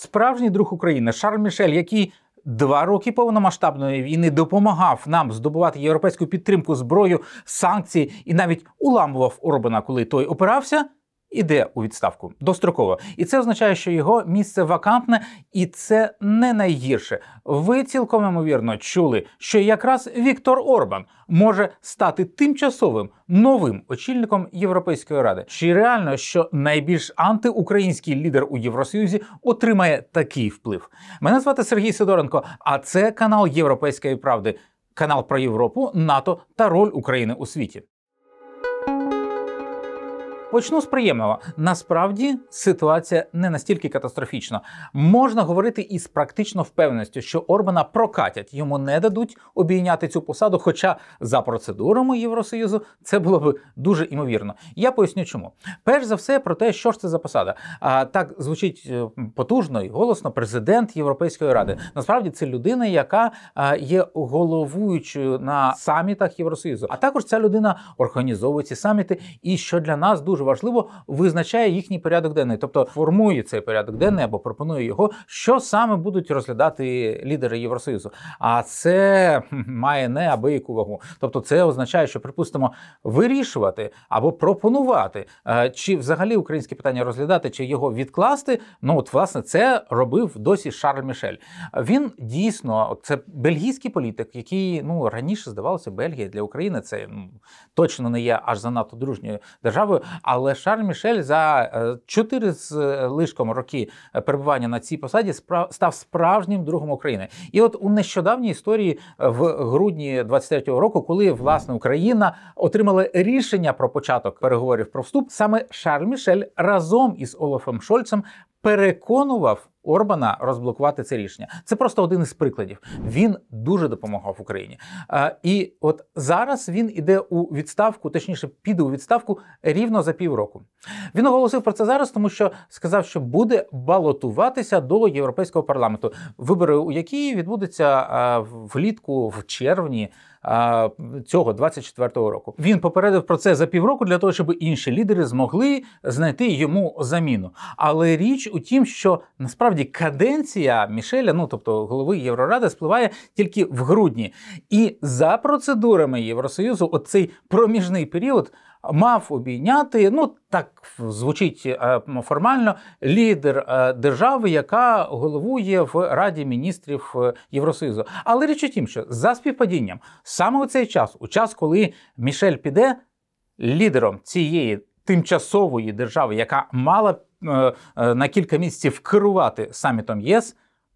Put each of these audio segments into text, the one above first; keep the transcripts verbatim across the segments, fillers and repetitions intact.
справжній друг України Шарль Мішель, який два роки повномасштабної війни допомагав нам здобувати європейську підтримку, зброю, санкції і навіть уламував Орбана, коли той опирався, іде у відставку достроково. І це означає, що його місце вакантне, і це не найгірше. Ви цілком ймовірно чули, що якраз Віктор Орбан може стати тимчасовим новим очільником Європейської Ради. Чи реально, що найбільш антиукраїнський лідер у Євросоюзі отримає такий вплив? Мене звати Сергій Сидоренко, а це канал Європейської правди. Канал про Європу, НАТО та роль України у світі. Почну з приємного. Насправді ситуація не настільки катастрофічна. Можна говорити із практично впевненістю, що Орбана прокатять, йому не дадуть обійняти цю посаду, хоча за процедурами Євросоюзу це було б дуже імовірно. Я поясню чому. Перш за все про те, що ж це за посада. А, так звучить потужно і голосно президент Європейської Ради. Насправді це людина, яка а, є головуючою на самітах Євросоюзу. А також ця людина організовує ці саміти і, що для нас дуже важливо, визначає їхній порядок денний, тобто формує цей порядок денний або пропонує його, що саме будуть розглядати лідери Євросоюзу. А це має неабияку вагу. Тобто це означає, що, припустимо, вирішувати або пропонувати, чи взагалі українське питання розглядати, чи його відкласти, ну от, власне, це робив досі Шарль Мішель. Він дійсно, це бельгійський політик, який, ну, раніше, здавалося, Бельгія для України це ну, точно не є аж занадто дружньою державою, але Шарль Мішель за чотири з лишком роки перебування на цій посаді став справжнім другом України. І от у нещодавній історії в грудні двадцять третього року, коли, власне, Україна отримала рішення про початок переговорів про вступ, саме Шарль Мішель разом із Олафом Шольцем переконував Орбана розблокувати це рішення. Це просто один із прикладів. Він дуже допомагав Україні. А, і от зараз він іде у відставку, точніше піде у відставку рівно за півроку. Він оголосив про це зараз, тому що сказав, що буде балотуватися до Європейського парламенту. Вибори, у які відбудуться а, влітку, в червні а, цього двадцять четвертого року. Він попередив про це за півроку для того, щоб інші лідери змогли знайти йому заміну. Але річ у тім, що насправді каденція Мішеля, ну тобто голови Євроради, спливає тільки в грудні. І за процедурами Євросоюзу оцей проміжний період мав обійняти, ну так звучить е, формально, лідер е, держави, яка головує в Раді міністрів е, Євросоюзу. Але річ у тім, що за співпадінням, саме у цей час, у час, коли Мішель піде, лідером цієї тимчасової держави, яка мала е, е, на кілька місяців керувати самітом ЄС,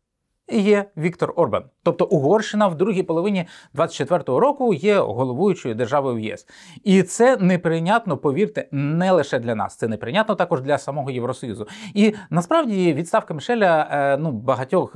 є Віктор Орбан. Тобто Угорщина в другій половині двадцять четвертого року є головуючою державою в ЄС. І це неприйнятно, повірте, не лише для нас. Це неприйнятно також для самого Євросоюзу. І насправді відставка Мішеля ну, багатьох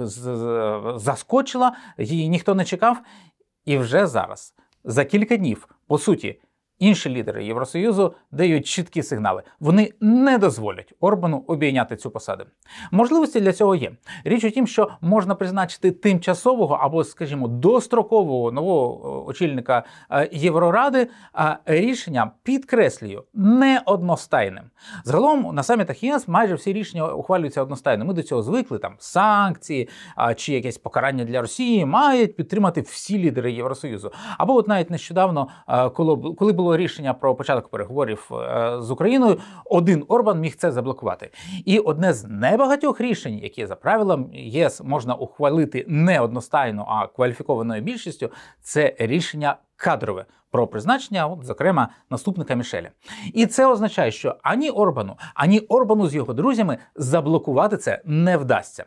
заскочила, її ніхто не чекав. І вже зараз, за кілька днів, по суті, інші лідери Євросоюзу дають чіткі сигнали. Вони не дозволять Орбану обійняти цю посаду. Можливості для цього є. Річ у тім, що можна призначити тимчасового або, скажімо, дострокового нового очільника Євроради, а рішення, підкреслюю, не одностайним. Загалом на самітах ЄС майже всі рішення ухвалюються одностайно. Ми до цього звикли, там санкції чи якесь покарання для Росії мають підтримати всі лідери Євросоюзу. Або от навіть нещодавно, коли було рішення про початок переговорів з Україною, один Орбан міг це заблокувати. І одне з небагатьох рішень, які за правилом ЄС можна ухвалити не одностайно, а кваліфікованою більшістю, це рішення кадрове про призначення, от, зокрема, наступника Мішеля. І це означає, що ані Орбану, ані Орбану з його друзями заблокувати це не вдасться.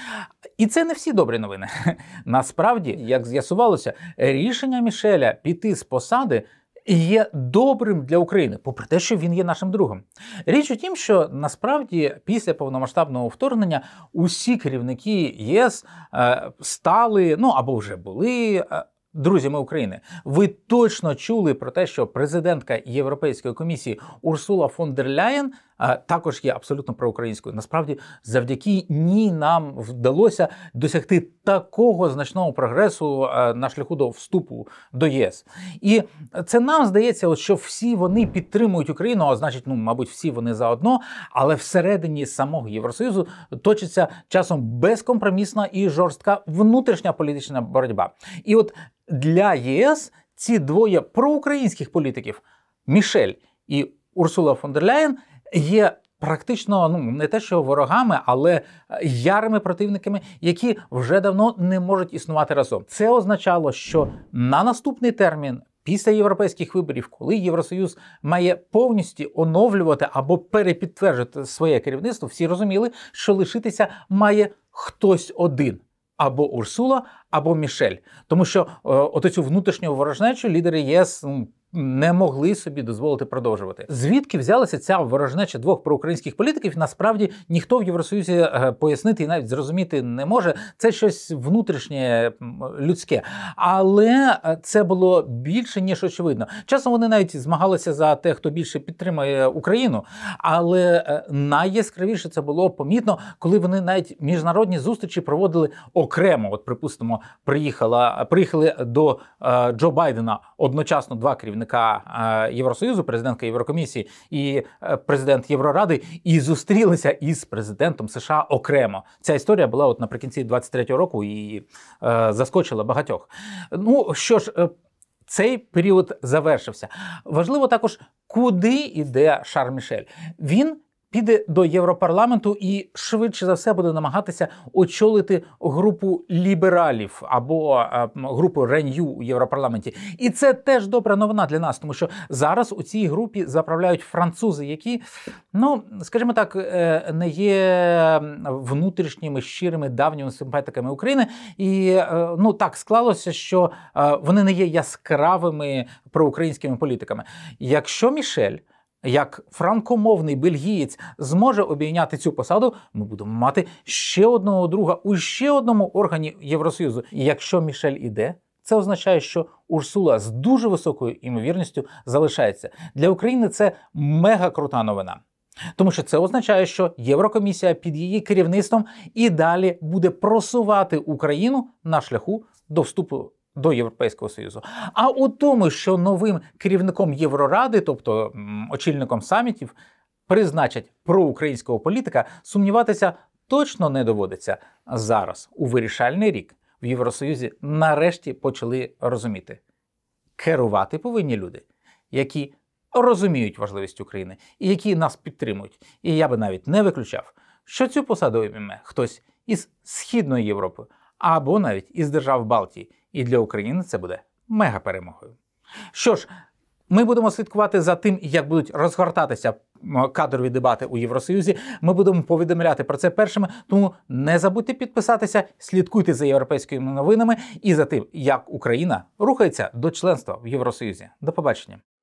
І це не всі добрі новини. Насправді, як з'ясувалося, рішення Мішеля піти з посади є добрим для України, попри те, що він є нашим другом. Річ у тім, що насправді після повномасштабного вторгнення усі керівники ЄС е, стали, ну або вже були е, друзями України. Ви точно чули про те, що президентка Європейської комісії Урсула фон дер Ляєн також є абсолютно проукраїнською. Насправді, завдяки ній нам вдалося досягти такого значного прогресу на шляху до вступу до ЄС. І це нам здається, от, що всі вони підтримують Україну, а значить, ну, мабуть, всі вони заодно, але всередині самого Євросоюзу точиться часом безкомпромісна і жорстка внутрішня політична боротьба. І от для ЄС ці двоє проукраїнських політиків, Мішель і Урсула фон дер Ляєн, є практично, ну, не те що ворогами, але ярими противниками, які вже давно не можуть існувати разом. Це означало, що на наступний термін після європейських виборів, коли Євросоюз має повністю оновлювати або перепідтверджувати своє керівництво, всі розуміли, що лишитися має хтось один. Або Урсула, або Мішель. Тому що е, от цю внутрішню ворожнечу лідери ЄС не могли собі дозволити продовжувати. Звідки взялася ця ворожнеча двох проукраїнських політиків, насправді ніхто в Євросоюзі е, пояснити і навіть зрозуміти не може. Це щось внутрішнє, людське. Але це було більше, ніж очевидно. Часом вони навіть змагалися за те, хто більше підтримує Україну. Але е, найяскравіше це було помітно, коли вони навіть міжнародні зустрічі проводили окремо. От, припустимо, приїхала, приїхали до е, Джо Байдена одночасно два керівника е, Євросоюзу, президентка Єврокомісії і е, президент Євроради, і зустрілися із президентом США окремо. Ця історія була от наприкінці двадцять третього року і е, заскочила багатьох. Ну, що ж, е, цей період завершився. Важливо також, куди йде Шарль Мішель. Він піде до Європарламенту і швидше за все буде намагатися очолити групу лібералів або е, групу Renew у Європарламенті. І це теж добра новина для нас, тому що зараз у цій групі заправляють французи, які, ну, скажімо так, е, не є внутрішніми, щирими, давніми симпатиками України. І, е, ну, так склалося, що е, вони не є яскравими проукраїнськими політиками. Якщо Мішель як франкомовний бельгієць зможе обійняти цю посаду, ми будемо мати ще одного друга у ще одному органі Євросоюзу. І якщо Мішель іде, це означає, що Урсула з дуже високою імовірністю залишається. Для України це мега крута новина. Тому що це означає, що Єврокомісія під її керівництвом і далі буде просувати Україну на шляху до вступу до Європейського Союзу. А у тому, що новим керівником Євроради, тобто очільником самітів, призначать проукраїнського політика, сумніватися точно не доводиться. Зараз, у вирішальний рік, в Євросоюзі нарешті почали розуміти. Керувати повинні люди, які розуміють важливість України і які нас підтримують. І я би навіть не виключав, що цю посаду обійме хтось із Східної Європи або навіть із держав Балтії. І для України це буде мега-перемогою. Що ж, ми будемо слідкувати за тим, як будуть розгортатися кадрові дебати у Євросоюзі. Ми будемо повідомляти про це першими, тому не забудьте підписатися, слідкуйте за європейськими новинами і за тим, як Україна рухається до членства в Євросоюзі. До побачення.